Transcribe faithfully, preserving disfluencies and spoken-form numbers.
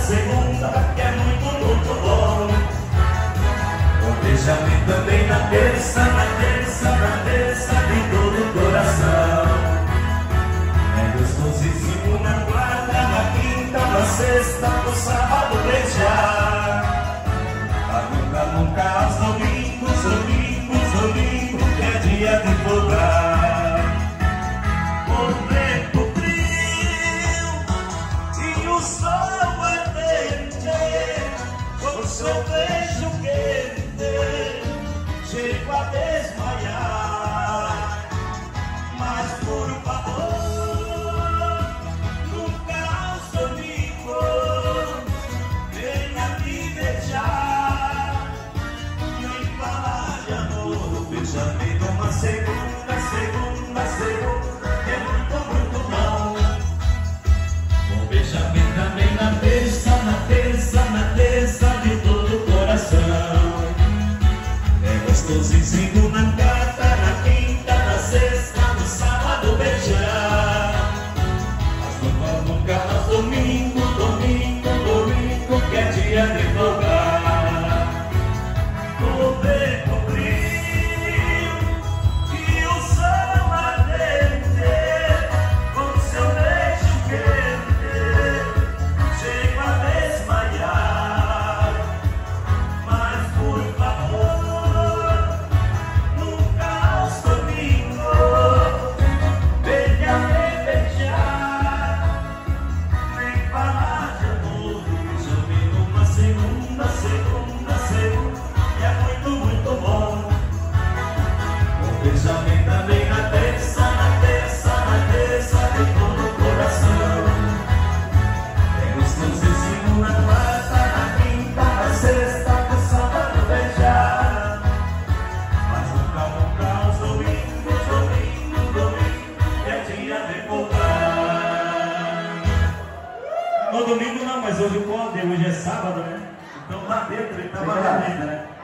segunda, que é muito, muito bom. Um beijamento também na terça, na terça, na terça, de todo o coração. É gostosíssimo na quarta, na quinta, na sexta, no sábado beijar. Mas nunca, nunca aos domingos, domingos, domingos, que é dia de folgar. O vento frio e o sol ardente, com seu beijo quente, chego a desmaiar. Mas por favor, nunca aos domingos, venha me beijar, nem falar de amor. Beija-me numa segunda, segunda, segunda, que é muito, muito bom. Um beija-me também na terça, na terça, na terça, de todo o coração. É gostosíssimo na quarta, na quinta, na sexta, no sábado beijar. Mas nunca, nunca aos domingo, domingo, domingo, que é dia de folgar. O vento frio e o sol ardente, com seu beijo quente, chego a desmaiar. Mas por favor, nunca aos domingos, venha me beijar, nem falar de amor. Beija-me numa segunda, segunda, segunda, que é muito, muito bom. Um beija-me também na terça, na terça, na terça, de todo o coração. É gostosíssimo na quarta, na quinta, na sexta, no sábado beijar. Mas nunca, nunca aos domingos, domingo, domingo, que é dia de folgar. No domingo não, mas hoje pode, hoje é sábado, né? Então lá dentro ele tá valendo ainda, né?